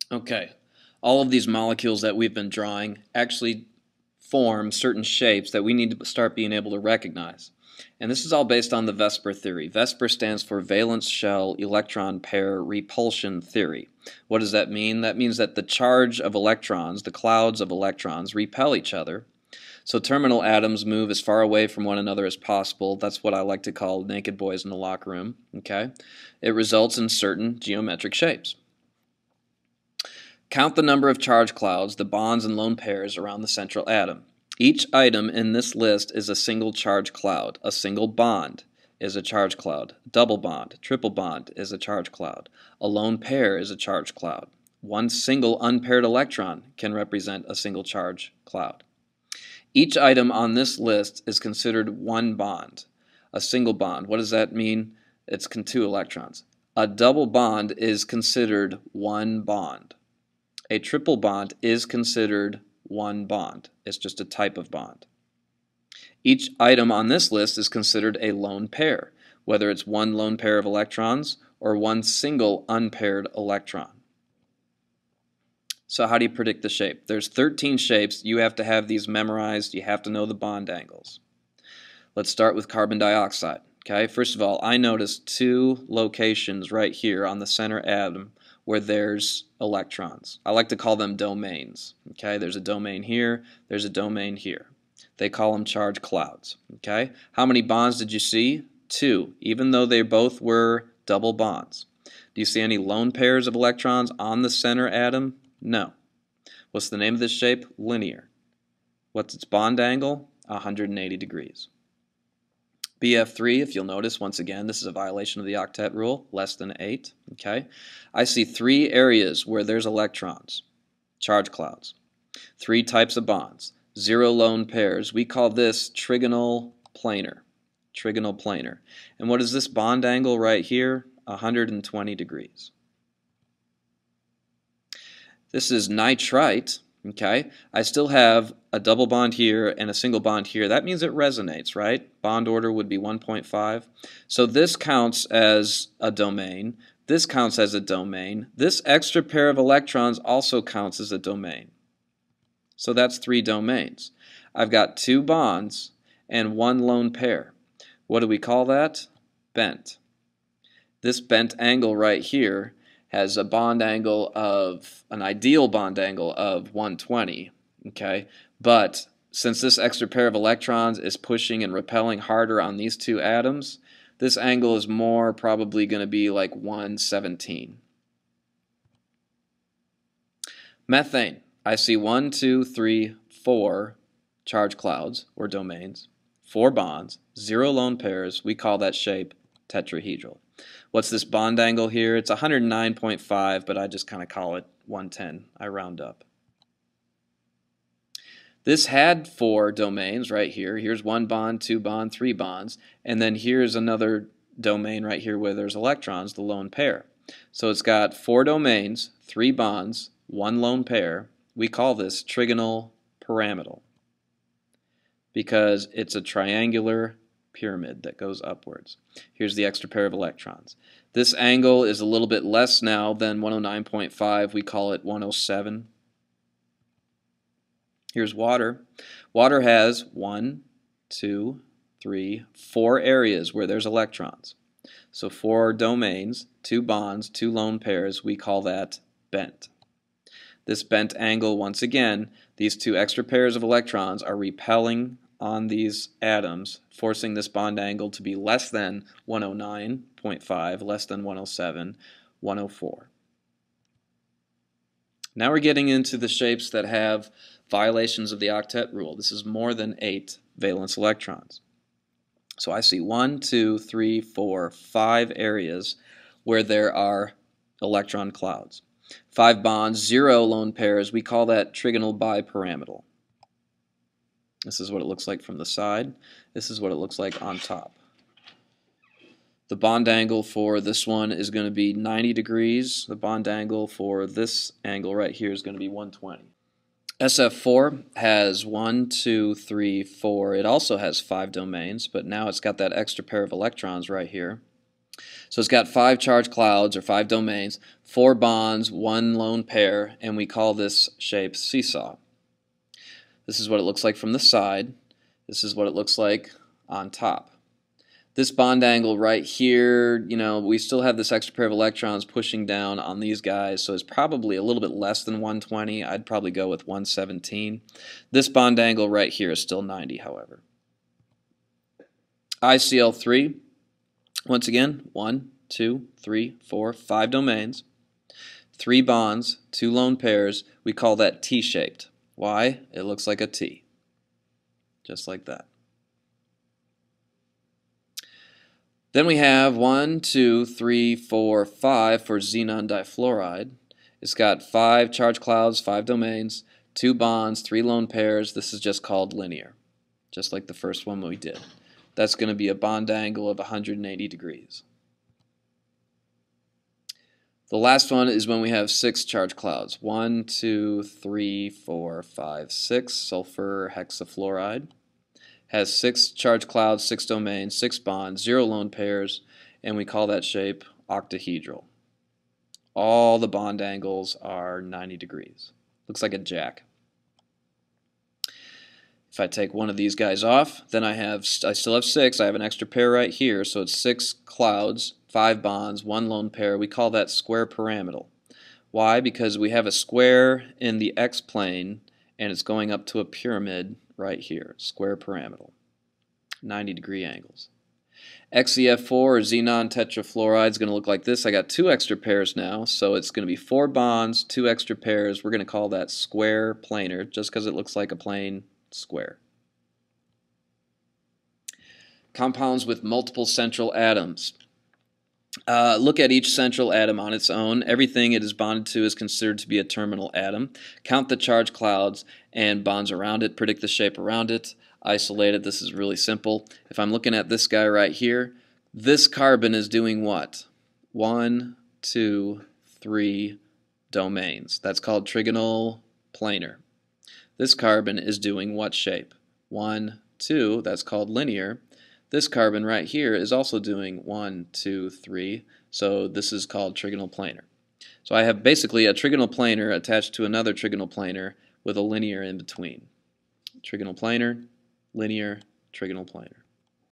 Okay, all of these molecules that we've been drawing actually form certain shapes that we need to start being able to recognize. And this is all based on the VSEPR theory. VSEPR stands for valence shell electron pair repulsion theory. What does that mean? That means that the charge of electrons, the clouds of electrons, repel each other. So terminal atoms move as far away from one another as possible. That's what I like to call naked boys in the locker room. Okay? It results in certain geometric shapes. Count the number of charge clouds, the bonds and lone pairs around the central atom. Each item in this list is a single charge cloud. A single bond is a charge cloud. Double bond, triple bond is a charge cloud. A lone pair is a charge cloud. One single unpaired electron can represent a single charge cloud. Each item on this list is considered one bond. A single bond, what does that mean? It's two electrons. A double bond is considered one bond. A triple bond is considered one bond. It's just a type of bond. Each item on this list is considered a lone pair, whether it's one lone pair of electrons or one single unpaired electron. So how do you predict the shape? There's 13 shapes. You have to have these memorized. You have to know the bond angles. Let's start with carbon dioxide. Okay, first of all, I noticed two locations right here on the center atom where there's electrons. I like to call them domains. Okay, there's a domain here, there's a domain here. They call them charge clouds. Okay, how many bonds did you see? Two, even though they both were double bonds. Do you see any lone pairs of electrons on the center atom? No. What's the name of this shape? Linear. What's its bond angle? 180 degrees. BF3, if you'll notice, once again, this is a violation of the octet rule, less than 8. Okay, I see three areas where there's electrons, charge clouds. Three types of bonds, zero lone pairs. We call this trigonal planar. Trigonal planar. And what is this bond angle right here? 120 degrees. This is nitrite. Okay, I still have a double bond here and a single bond here. That means it resonates, right? Bond order would be 1.5. So this counts as a domain. This counts as a domain. This extra pair of electrons also counts as a domain. So that's three domains. I've got two bonds and one lone pair. What do we call that? Bent. This bent angle right here has a bond angle of, an ideal bond angle of 120, okay? But since this extra pair of electrons is pushing and repelling harder on these two atoms, this angle is more probably going to be like 117. Methane. I see 1, 2, 3, 4 charge clouds, or domains, 4 bonds, 0 lone pairs. We call that shape tetrahedral. What's this bond angle here? It's 109.5, but I just kind of call it 110. I round up. This had 4 domains right here. Here's 1 bond, 2 bond, 3 bonds, and then here's another domain right here where there's electrons, the lone pair. So it's got 4 domains, 3 bonds, 1 lone pair. We call this trigonal pyramidal because it's a triangular pyramid that goes upwards. Here's the extra pair of electrons. This angle is a little bit less now than 109.5. We call it 107. Here's water. Water has 1, 2, 3, 4 areas where there's electrons. So 4 domains, 2 bonds, 2 lone pairs. We call that bent. This bent angle, once again, these 2 extra pairs of electrons are repelling on these atoms, forcing this bond angle to be less than 109.5, less than 107, 104. Now we're getting into the shapes that have violations of the octet rule. This is more than 8 valence electrons. So I see 1, 2, 3, 4, 5 areas where there are electron clouds. 5 bonds, 0 lone pairs. We call that trigonal bipyramidal. This is what it looks like from the side. This is what it looks like on top. The bond angle for this one is going to be 90 degrees. The bond angle for this angle right here is going to be 120. SF4 has 1, 2, 3, 4. It also has 5 domains, but now it's got that extra pair of electrons right here. So it's got 5 charged clouds, or 5 domains, 4 bonds, 1 lone pair, and we call this shape seesaw. This is what it looks like from the side. This is what it looks like on top. This bond angle right here, we still have this extra pair of electrons pushing down on these guys, so it's probably a little bit less than 120. I'd probably go with 117. This bond angle right here is still 90, however. ICL3, once again, 1, 2, 3, 4, 5 domains, 3 bonds, 2 lone pairs. We call that T-shaped. Why? It looks like a T, just like that. Then we have 1, 2, 3, 4, 5 for xenon difluoride. It's got 5 charged clouds, 5 domains, 2 bonds, 3 lone pairs. This is just called linear, just like the first one we did. That's going to be a bond angle of 180 degrees. The last one is when we have 6 charged clouds. 1, 2, 3, 4, 5, 6. Sulfur hexafluoride. Has 6 charged clouds, 6 domains, 6 bonds, 0 lone pairs, and we call that shape octahedral. All the bond angles are 90 degrees. Looks like a jack. If I take one of these guys off, then I still have 6. I have an extra pair right here, so it's 6 clouds, 5 bonds, 1 lone pair. We call that square pyramidal. Why? Because we have a square in the x-plane, and it's going up to a pyramid right here, square pyramidal, 90-degree angles. XeF4, or xenon tetrafluoride, is going to look like this. I got 2 extra pairs now, so it's going to be 4 bonds, 2 extra pairs. We're going to call that square planar, just because it looks like a plane square. Compounds with multiple central atoms. Look at each central atom on its own. Everything it is bonded to is considered to be a terminal atom. Count the charged clouds and bonds around it. Predict the shape around it. Isolate it. This is really simple. If I'm looking at this guy right here, this carbon is doing what? 1, 2, 3 domains. That's called trigonal planar. This carbon is doing what shape? 1, 2. That's called linear. This carbon right here is also doing 1, 2, 3, so this is called trigonal planar. So I have basically a trigonal planar attached to another trigonal planar with a linear in between. Trigonal planar, linear, trigonal planar.